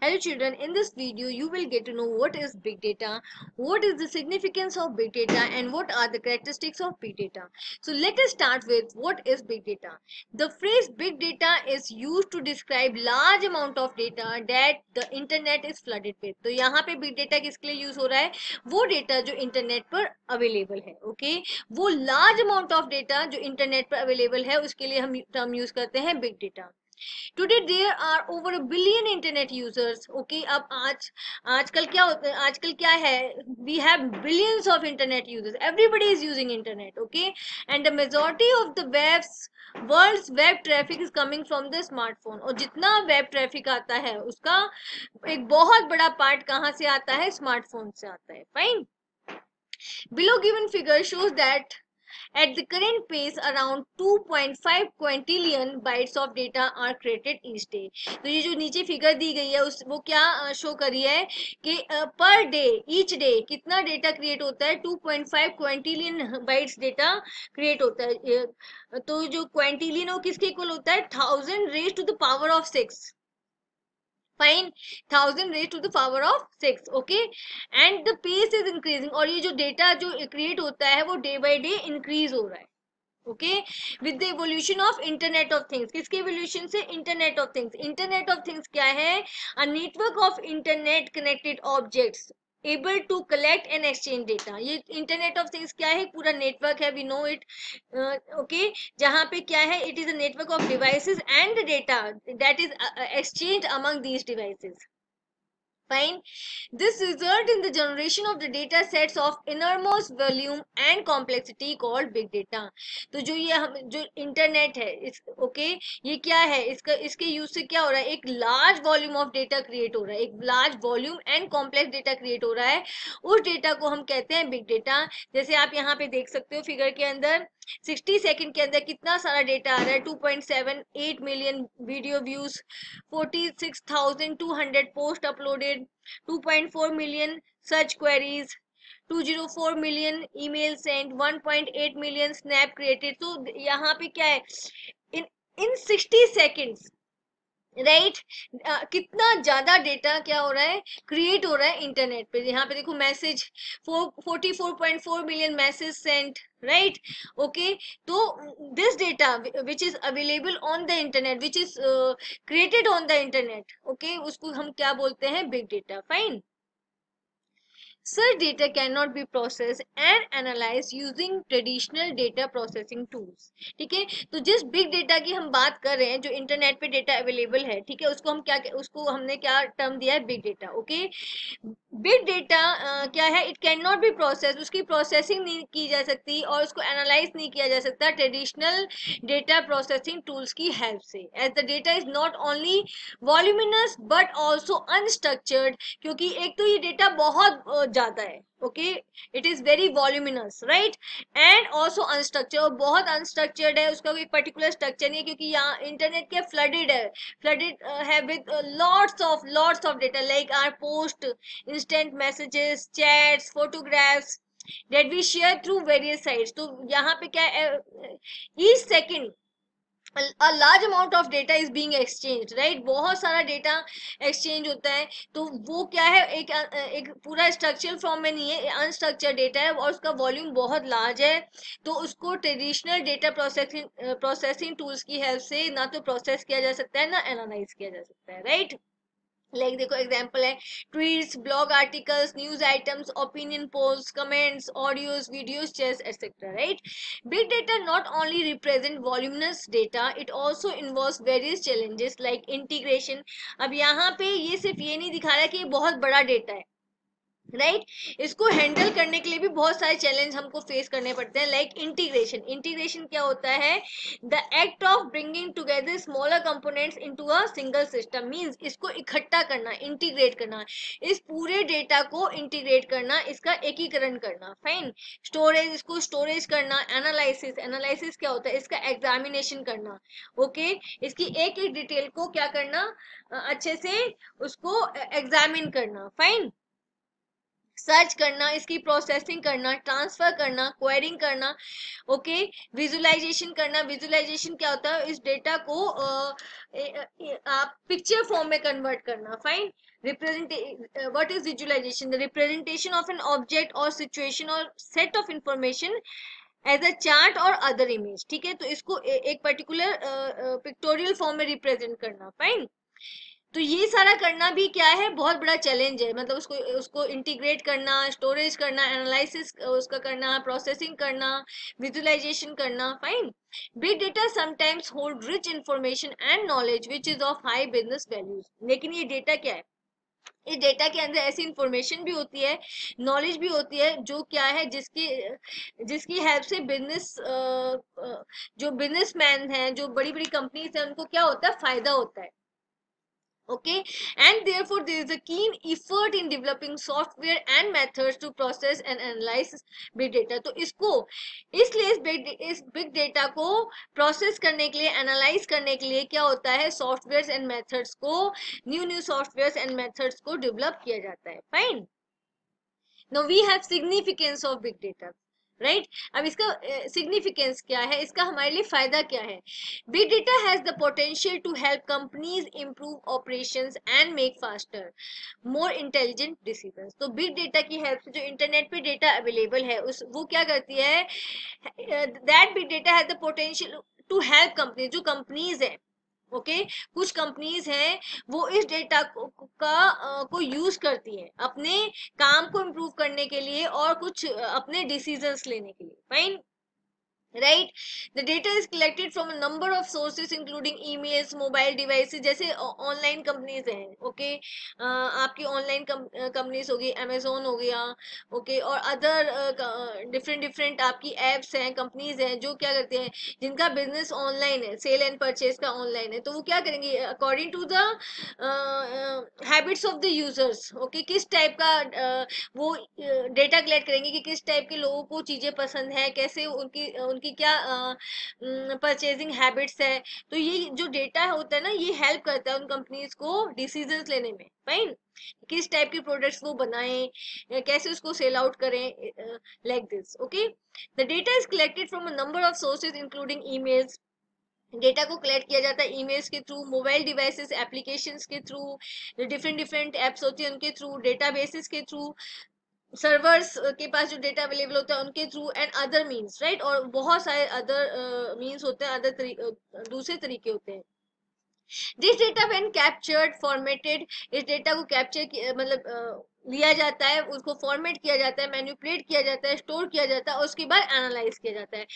Hello children, in this video you will get to know what is big data, what is the significance of big data and what are the characteristics of big data. So let us start with what is big data. The phrase big data is used to describe large amount of data that the internet is flooded with. तो यहाँ पे big data किसके लिए use हो रहा है? वो data जो इंटरनेट पर अवेलेबल है, ओके? वो लार्ज अमाउंट ऑफ डेटा जो इंटरनेट पर अवेलेबल है उसके लिए हम टर्म यूज करते हैं big data. Today there are over a billion internet users. Okay, अब आजकल क्या होता है, आजकल क्या है, we have billions of internet users, everybody is using internet, okay, and the majority of the world's web traffic is coming from the smartphone. और जितना वेब ट्रैफिक आता है उसका एक बहुत बड़ा पार्ट कहाँ से आता है? स्मार्टफोन से आता है. Fine. Below given figure shows that at the current pace, around 2.5 quintillion bytes of data are created each day. तो ये जो नीचे फिगर दी गई है उस वो क्या शो करी है कि पर डे, ईच डे कितना डेटा क्रिएट होता है? 2.5 क्विंटिलियन बाइट्स डेटा क्रिएट होता है. तो जो क्विंटिलियन वो किसके इक्वल होता है? 1000 raise to the power of 6. Fine. 1000 raise to the power of 6. Okay, and the pace is increasing. और ये जो डेटा जो क्रिएट होता है वो डे बाय डे इंक्रीज हो रहा है. Okay, with the evolution of internet of things. किसके इवोल्यूशन से? Internet of things. Internet of things क्या है? A network of internet connected objects able to collect and exchange data. ये internet of things क्या है? पूरा नेटवर्क है, we know it, okay, जहाँ पे क्या है? It is a network of devices and data that is exchanged among these devices. Fine. This result in the generation of the data sets of enormous volume and complexity called big data. तो जो ये हम जो internet है इस okay, ये क्या है? इसके यूज से क्या हो रहा है? एक large volume of data create हो रहा है, एक large volume and complex data create हो रहा है. उस डेटा को हम कहते हैं बिग डेटा. जैसे आप यहाँ पे देख सकते हो फिगर के अंदर 60 सेकंड के अंदर कितना सारा डेटा आ रहा है. 2.78 million video views, 46,200 post uploaded, 2.4 million search queries, 204 million email sent, 1.8 million snap created. तो यहाँ पे क्या है? इन 60 seconds, राइट, कितना ज्यादा डेटा क्या हो रहा है? क्रिएट हो रहा है इंटरनेट पे. यहाँ पे देखो message 44.4 million message sent, right, okay. तो this data which is available on the internet, which is created on the internet, okay, उसको हम क्या बोलते हैं? Big data. Fine. Such data cannot be processed and analyzed using traditional data processing tools. ठीक है, तो जिस बिग डेटा की हम बात कर रहे हैं, जो इंटरनेट पे डेटा अवेलेबल है, ठीक है, उसको हम क्या, उसको हमने क्या टर्म दिया है? Big data. Okay, big data क्या है? It can not be process, उसकी प्रोसेसिंग नहीं की जा सकती और उसको एनालाइज नहीं किया जा सकता ट्रेडिशनल डेटा प्रोसेसिंग टूल्स की हेल्प से, as the data is not only voluminous but also unstructured. क्योंकि एक तो ये डेटा बहुत ज्यादा है, okay, it is very voluminous, right, and also unstructured, बहुत अनस्ट्रक्चर्ड है, उसका कोई पर्टिकुलर स्ट्रक्चर नहीं है. क्योंकि यहाँ इंटरनेट क्या फ्लडेड है with lots of data like are post, instant messages, chats, photographs that we share through various sites. तो यहाँ पे क्या है? each second a large amount of data is being exchanged, right? बहुत सारा डेटा एक्सचेंज होता है. तो वो क्या है? एक पूरा स्ट्रक्चरल फॉर्म में नहीं है, अनस्ट्रक्चर्ड डेटा है और उसका वॉल्यूम बहुत लार्ज है. तो उसको ट्रेडिशनल डेटा प्रोसेसिंग टूल्स की हेल्प से ना तो प्रोसेस किया जा सकता है ना एनालाइज किया जा सकता है, राइट. लाइक देखो एग्जाम्पल है tweets, blog articles, news items, opinion polls, comments, audios, videos, चेस etcetera, right. Big data not only represent voluminous data, it also involves various challenges like integration. अब यहाँ पे ये सिर्फ ये नहीं दिखा रहा है कि ये बहुत बड़ा डेटा है, राइट, इसको हैंडल करने के लिए भी बहुत सारे चैलेंज हमको फेस करने पड़ते हैं. Like integration. इंटीग्रेशन क्या होता है? The act of bringing together smaller components into a single system, means इसको इकट्ठा करना, इंटीग्रेट करना, इस पूरे डेटा को इंटीग्रेट करना, इसका एकीकरण करना. फाइन. स्टोरेज, इसको स्टोरेज करना. एनालिसिस. एनालिसिस क्या होता है? इसका एग्जामिनेशन करना, ओके, इसकी एक एक डिटेल को क्या करना? अच्छे से उसको एग्जामिन करना. फाइन. सर्च करना, इसकी प्रोसेसिंग करना, ट्रांसफर करना, क्वेरिंग करना, ओके, विजुअलाइजेशन करना। विजुअलाइजेशन क्या होता है, इस डेटा को आप पिक्चर फॉर्म में कन्वर्ट करना, fine. Represent what is visualization, the representation of an object और सिचुएशन और set of information as a chart और अदर इमेज, ठीक है। तो इसको एक पर्टिकुलर पिक्टोरियल फॉर्म में रिप्रेजेंट करना, फाइन। तो ये सारा करना भी क्या है, बहुत बड़ा चैलेंज है, मतलब उसको उसको इंटीग्रेट करना, स्टोरेज करना, एनालिसिस उसका करना, प्रोसेसिंग करना, विजुअलाइजेशन करना, fine. Big data sometimes hold rich information and knowledge which is of high business values. लेकिन ये डेटा क्या है, इस डेटा के अंदर ऐसी इंफॉर्मेशन भी होती है, नॉलेज भी होती है, जो क्या है, जिसकी जिसकी हेल्प से बिजनेस जो बिजनेसमैन हैं, जो बड़ी बड़ी कंपनीज हैं, उनको क्या होता है, फायदा होता है, okay, and therefore there is a keen effort in developing software and methods to process and analyze big data। तो इसको इसलिए इस big data को process करने के लिए, analyze करने के लिए क्या होता है, softwares and methods को, new softwares and methods को develop किया जाता है, fine। Now we have significance of big data, right. अब इसका सिग्निफिकेंस क्या है, इसका हमारे लिए फायदा क्या है। Big data has the potential to help companies improve operations and make faster more intelligent decisions. तो बिग डेटा की हेल्प से जो इंटरनेट पे डेटा अवेलेबल है, उस वो क्या करती है, that big data has the potential to help company, जो कंपनीज है, ओके, कुछ कंपनीज हैं वो इस डेटा को यूज करती हैं अपने काम को इम्प्रूव करने के लिए और कुछ अपने डिसीजंस लेने के लिए, fine, right. The data is collected from a number of sources including emails, mobile devices, जैसे ऑनलाइन कंपनीज हैं, ओके, आपकी ऑनलाइन कंपनीज होगी, अमेजोन हो गया, ओके, और अदर डिफरेंट डिफरेंट आपकी एप्स हैं, कंपनीज हैं, जो क्या करते हैं, जिनका बिजनेस ऑनलाइन है, सेल एंड परचेज का ऑनलाइन है, तो वो क्या करेंगे, according to the habits of the users, okay, किस टाइप का वो डेटा कलेक्ट करेंगे कि किस टाइप के लोगों को चीजें पसंद है, कैसे उनकी उनकी क्या परचेजिंग हैबिट्स है। तो ये जो डेटा होता है ना, ये हेल्प करता है उन कंपनीज को डिसीजंस लेने में, फाइन, किस टाइप के प्रोडक्ट्स वो बनाएं, कैसे उसको सेल आउट करें, like this, okay. The data is collected from a number of sources including emails, data को कलेक्ट किया जाता है ईमेल्स के थ्रू, मोबाइल डिवाइसेस एप्लीकेशंस के थ्रू, जो डिफरेंट डिफरेंट एप्स होती है उनके थ्रू, डेटाबेसेस के थ्रू, सर्वर्स के पास जो डेटा अवेलेबल होता है उनके through, and other means, right, और बहुत सारे अदर मीन्स होते हैं, अदर दूसरे तरीके होते हैं। This data when captured formatted, इस डेटा को कैप्चर मतलब लिया जाता है, उसको फॉर्मेट किया जाता है, मैनिपुलेट किया जाता है, स्टोर किया जाता है, और उसके बाद एनालाइज किया जाता है।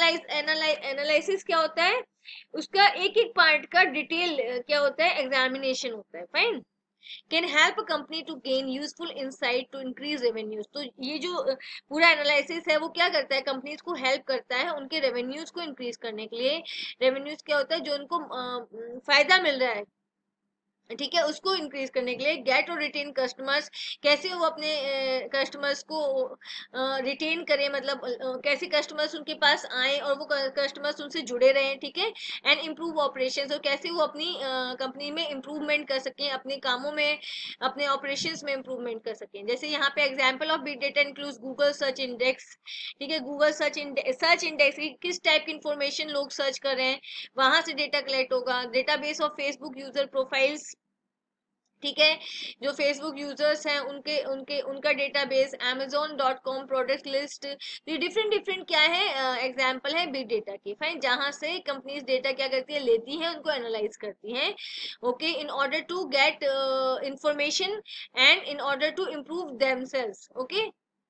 एनालाइसिस क्या होता है, उसका एक एक पार्ट का डिटेल क्या होता है, एग्जामिनेशन होता है, fine. Can help a company to gain useful insight to increase revenues. तो ये जो पूरा एनालिसिस है, वो क्या करता है, कंपनीज को हेल्प करता है उनके रेवेन्यूज को इंक्रीज करने के लिए। रेवेन्यूज क्या होता है, जो उनको फायदा मिल रहा है, ठीक है, उसको इंक्रीज करने के लिए। गेट और रिटेन कस्टमर्स, कैसे वो अपने कस्टमर्स को रिटेन करें, मतलब कैसे कस्टमर्स उनके पास आए और वो कस्टमर्स उनसे जुड़े रहें, ठीक है। एंड इम्प्रूव ऑपरेशन, और कैसे वो अपनी कंपनी में इम्प्रूवमेंट कर सकें, अपने कामों में, अपने ऑपरेशंस में इम्प्रूवमेंट कर सकें। जैसे यहाँ पे example of big data includes Google search index, ठीक है, गूगल सर्च इंडेक्स किस टाइप की इंफॉर्मेशन लोग सर्च कर रहे हैं, वहां से डेटा कलेक्ट होगा। Database of Facebook user profiles, ठीक है, जो फेसबुक यूजर्स हैं उनके उनके उनका डेटाबेस, amazon.com प्रोडक्ट लिस्ट। तो ये डिफरेंट डिफरेंट क्या है, एग्जांपल है बिग डेटा की, फाइन, जहां से कंपनीज डेटा क्या करती है, लेती है, उनको एनालाइज करती हैं, okay, in order to get information and in order to improve themselves, okay.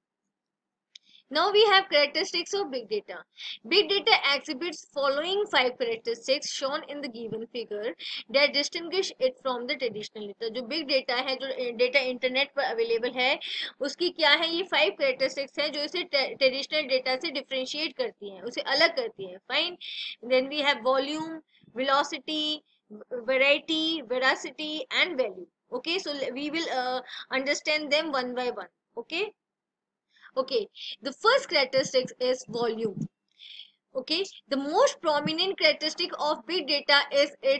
Now we have characteristics of big data. Big data exhibits following 5 characteristics shown in the given figure that distinguish it from the traditional data. जो big data है, जो data internet पर available है, उसकी क्या है, ये 5 characteristics हैं जो इसे traditional data से differentiate करती हैं, उसे अलग करती हैं, fine. Then we have volume, velocity, variety, veracity and value. Okay, so we will understand them one by one. Okay. Okay, the first characteristic is volume. Okay, the most prominent characteristic of big data is its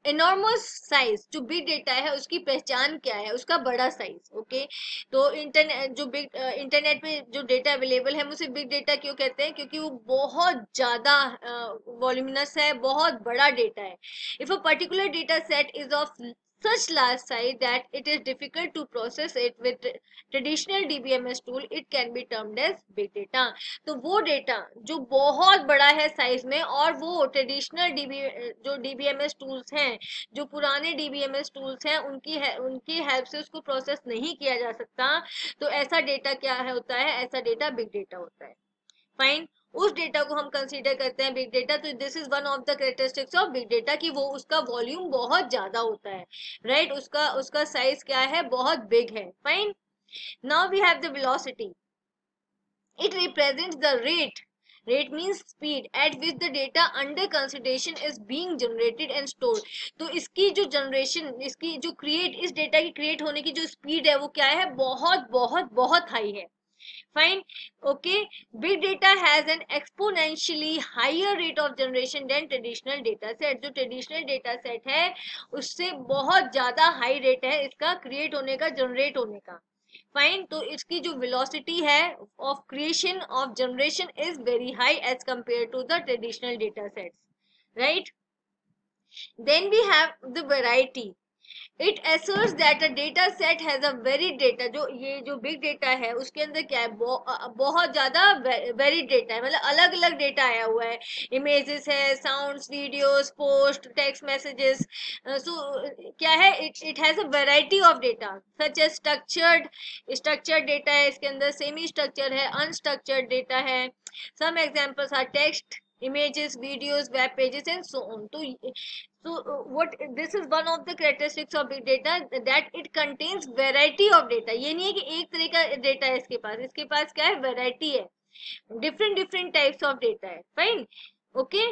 enormous size जो big data है उसकी पहचान क्या है, उसका बड़ा size. Okay, तो internet जो बिग इंटरनेट पे जो डेटा अवेलेबल है उसे बिग डेटा क्यों कहते हैं, क्योंकि वो बहुत ज्यादा वॉल्यूमिनस है, बहुत बड़ा डेटा है। If a particular data set is of such large size that it is difficult to process it with traditional DBMS tool, it can be termed as big data। तो वो डेटा जो बहुत बड़ा है साइज में और वो ट्रेडिशनल जो डीबीएमएस टूल्स हैं, जो पुराने डीबीएमएस टूल्स हैं उनकी हेल्प से उसको प्रोसेस नहीं किया जा सकता, तो ऐसा डेटा क्या है होता है, ऐसा डेटा बिग डेटा होता है। फाइन, उस डेटा को हम कंसीडर करते हैं बिग डेटा। तो this is one of the characteristics of big data कि वो उसका वॉल्यूम बहुत ज्यादा होता है, राइट उसका उसका साइज क्या है, बहुत बिग है। Fine, now we have the velocity. It represents the rate. Rate means speed at which the data under consideration is being generated and stored। तो इसकी जो जनरेशन, इसकी जो इस डेटा की क्रिएट होने की जो स्पीड है वो क्या है, बहुत बहुत बहुत हाई है। Fine, okay, big data has an exponentially higher rate of generation than traditional data set. जो ट्रेडिशनल डेटा सेट है उससे बहुत ज्यादा हाई रेट है इसका क्रिएट होने का, जनरेट होने का। फाइन, तो इसकी जो वेलोसिटी है of creation of generation is very high as compare to the traditional data sets, right. Then we have the variety. It asserts that a data set has a varied data। जो ये जो big data है उसके अंदर क्या है, बहुत ज्यादा वेरिड डेटा है, मतलब अलग अलग डेटा आया हुआ है, इमेजेस है, sounds, videos, post, text messages. So क्या है, it has a variety of data such as structured data है इसके अंदर, सेमी स्ट्रक्चर है, अनस्ट्रक्चर्ड डेटा है। Some examples are text, images, videos, web pages and so on। What this is one of the characteristics of big data that it contains variety of data। ये नहीं है कि एक तरह का data है इसके पास क्या है, वैरायटी है, different different types of data है। Fine, okay,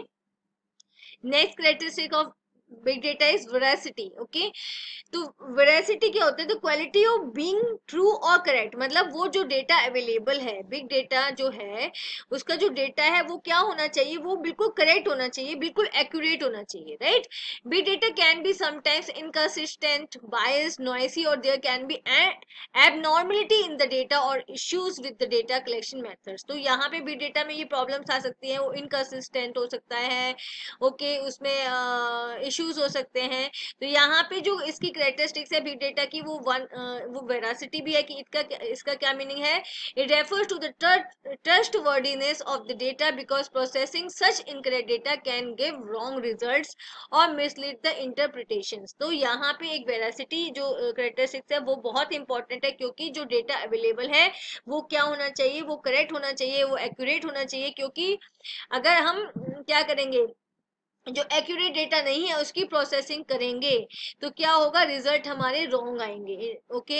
next characteristic of big data is veracity. Okay, तो वेरासिटी क्या होता है, तो क्वालिटी ऑफ बीइंग ट्रू और करेक्ट। मतलब वो जो डेटा अवेलेबल है, बिग डेटा जो है उसका जो डेटा है वो क्या होना चाहिए, वो बिल्कुल करेक्ट होना चाहिए, बिल्कुल एक्यूरेट होना चाहिए, right. Big data can be sometimes inconsistent, biased, noisy और there can be abnormality in the data और issues with the data collection methods. तो यहाँ पे बिग डेटा में ये प्रॉब्लम्स आ सकती है, वो इनकंसिस्टेंट हो सकता है, ओके, उसमें इश्यूज हो सकते हैं। तो यहाँ पे जो इसकी कैरेक्टरिस्टिक्स है बिग डेटा की, वो वेरासिटी भी है कि इसका क्या मीनिंग है, it refers to the trustworthiness of the data because processing such incorrect data can give wrong results और मिसलीड द इंटरप्रिटेशंस। तो यहाँ पे एक वेरासिटी जो कैरेक्टरिस्टिक्स है वो बहुत इंपॉर्टेंट है, क्योंकि जो डेटा अवेलेबल है वो क्या होना चाहिए, वो करेक्ट होना चाहिए, वो एक्यूरेट होना चाहिए। क्योंकि अगर हम क्या करेंगे, जो एक्यूरेट डेटा नहीं है उसकी प्रोसेसिंग करेंगे तो क्या होगा, रिजल्ट हमारे रॉन्ग आएंगे, ओके,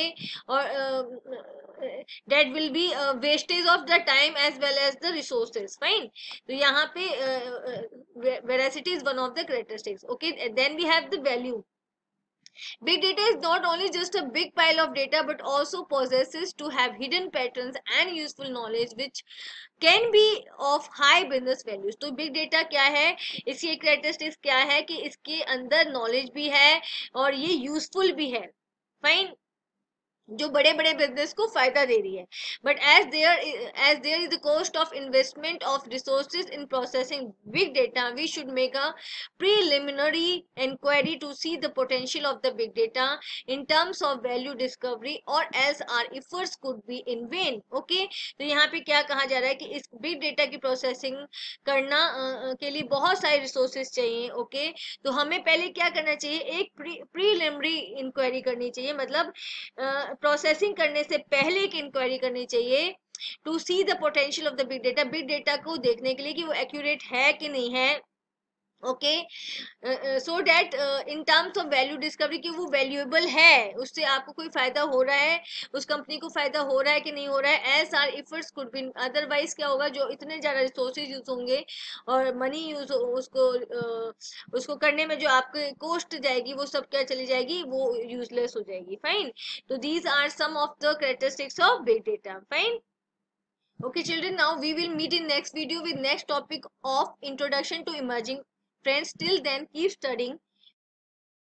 और that will be wastage of the time as well as the resources. Fine, तो यहाँ पे veracity is one of the characteristics. Okay, then we have the value. Big data is not only just a big pile of data but also possesses to have hidden patterns and useful knowledge which can be of high business values। तो big data क्या है, इसकी characteristics क्या है कि इसके अंदर knowledge भी है और ये useful भी है। फाइन, जो बड़े बड़े बिजनेस को फायदा दे रही है। But as there is the cost of investment of resources in processing big data, we should make a preliminary inquiry to see the potential of the big data in terms of value discovery और else our efforts could be in vain. Okay, तो यहाँ पे क्या कहा जा रहा है कि इस बिग डेटा की प्रोसेसिंग करना के लिए बहुत सारे रिसोर्सेज चाहिए। ओके, तो हमें पहले क्या करना चाहिए, एक प्रीलिमिनरी इंक्वायरी करनी चाहिए, मतलब प्रोसेसिंग करने से पहले एक इंक्वायरी करनी चाहिए to see the potential of the big data, big data को देखने के लिए कि वो एक्यूरेट है कि नहीं है। Okay, so that in terms of value discovery कि वो वैल्यूएबल है, उससे आपको कोई फायदा हो रहा है, उस कंपनी को फायदा हो रहा है कि नहीं हो रहा है। As our efforts could be, otherwise क्या होगा, जो इतने ज्यादा रिसोर्सेज यूज होंगे और मनी यूज उसको करने में जो आपके कॉस्ट जाएगी वो सब क्या चली जाएगी, वो यूजलेस हो जाएगी। फाइन, तो these are some of the characteristics of big data. Fine, okay children, now we will meet in next video with next topic of introduction to emerging trends. Till then, keep studying.